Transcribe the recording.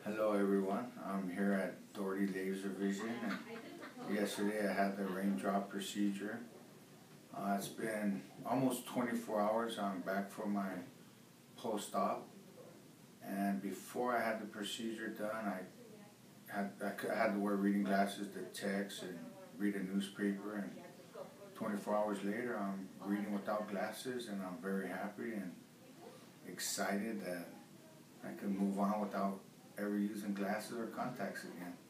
Hello everyone, I'm here at Dougherty Laser Vision, and yesterday I had the RainDrop procedure. It's been almost 24 hours. I'm back from my post-op, and before I had the procedure done, I had to wear reading glasses to text and read a newspaper, and 24 hours later I'm reading without glasses, and I'm very happy and excited that I can move on without ever using glasses or contacts again.